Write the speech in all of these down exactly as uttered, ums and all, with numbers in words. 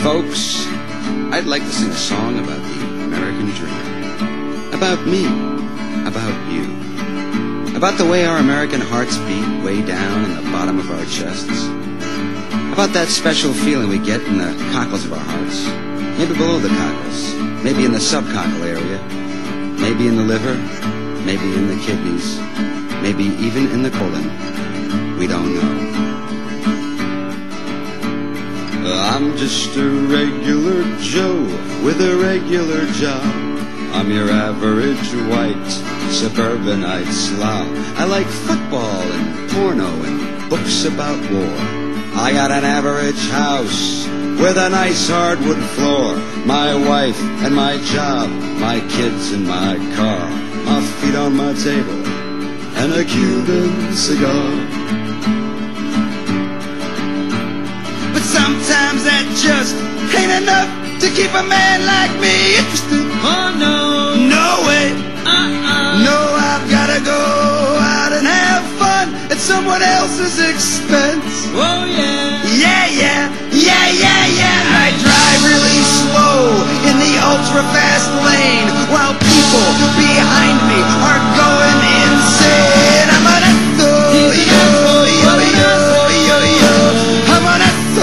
Folks, I'd like to sing a song about the American dream. About me. About you. About the way our American hearts beat way down in the bottom of our chests. About that special feeling we get in the cockles of our hearts. Maybe below the cockles. Maybe in the subcockle area. Maybe in the liver. Maybe in the kidneys. Maybe even in the colon. We don't know. I'm just a regular Joe with a regular job. I'm your average white suburbanite slob. I like football and porno and books about war. I got an average house with a nice hardwood floor. My wife and my job, my kids and my car, my feet on my table and a Cuban cigar. But sometimes that just ain't enough to keep a man like me interested. Oh no, no way. Uh-uh. No, I've gotta go out and have fun at someone else's expense. Oh yeah. Yeah, yeah, yeah, yeah, yeah. I drive really slow in the ultra-fast lane while people behind me are going insane. I'm an yo, yo, yo, yo, yo, yo. I'm an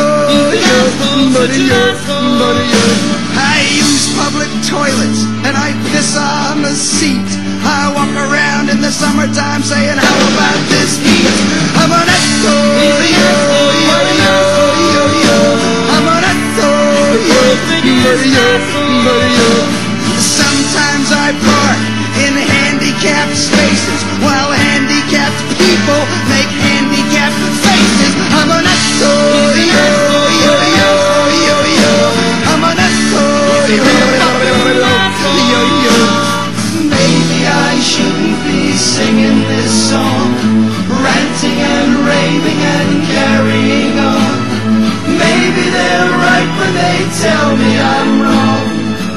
I use public toilets and I piss on the seat. I walk around in the summertime saying, how about this heat? I'm an yo, yo, yo, yo, yo, yo. I'm an yo, yo, yo, yo. Sometimes I park in handicapped spaces while handicapped people make handicapped faces. I'm an yo, yo, yo, yo, yo, yo. I'm an yo, yo, yo. Maybe I shouldn't be singing this song, ranting and raving and carrying on. Maybe they're right when they tell me I'm wrong.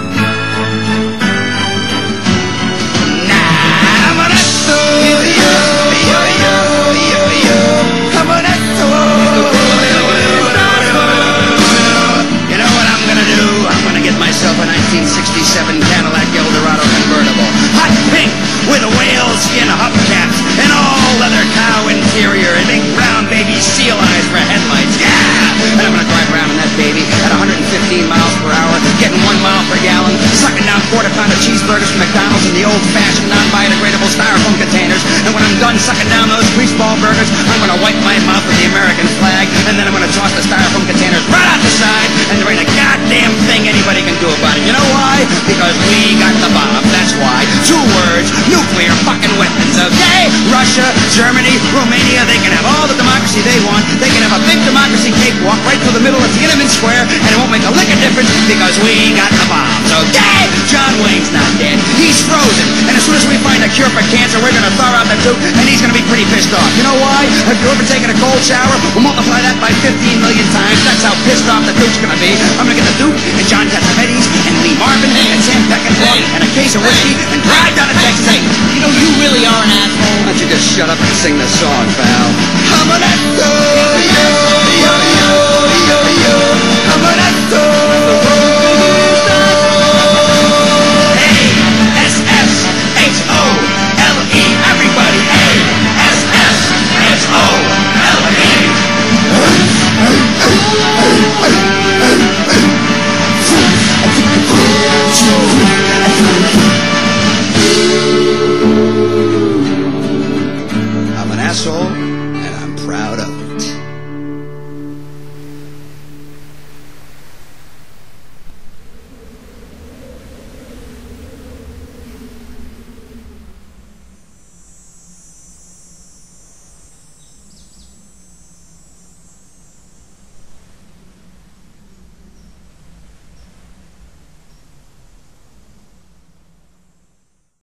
Nah, I'm an yo, yo, yo, yo, yo, yo. I'm an yo. You know what I'm gonna do? I'm gonna get myself a nineteen sixty-seven Cadillac Eldorado convertible, hot pink with whale skin hubcaps and all leather cow interior and big brown baby seal eyes for headlights. Yeah! And I'm gonna drive around in that baby at one hundred fifteen miles per hour, getting one mile per gallon, sucking down quarter pounder cheeseburgers from McDonald's in the old-fashioned non-biodegradable styrofoam containers. And when I'm done sucking down those greaseball burgers, I'm gonna wipe my mouth with the American flag, and then I'm gonna toss the styrofoam containers right out the side, and there ain't a goddamn thing anybody can do about it. You know why? Because we got the bomb. That's why. Two words: nuclear fucking weapons. Okay? Russia, Germany, Romania, they can have all the democracy they want. They can have a big democracy cakewalk right through the middle of Tiananmen Square, and it won't make a lick of difference because we got the bombs. Okay? John Wayne's not dead. He's frozen. And as soon as we find a cure for cancer, we're gonna thaw out the Duke, and he's gonna be pretty pissed off. You know why? Have you ever taken a cold shower? We'll multiply that by fifteen million times. That's how pissed off the Duke's gonna be. I'm gonna get the Duke and John Cassavetes and Lee Marvin and Sam Peckinpah and a case of whiskey and drive down to Texas. Hey, you know, you really are an asshole. Why don't you just shut up and sing the song, pal? I'm an yo, yo.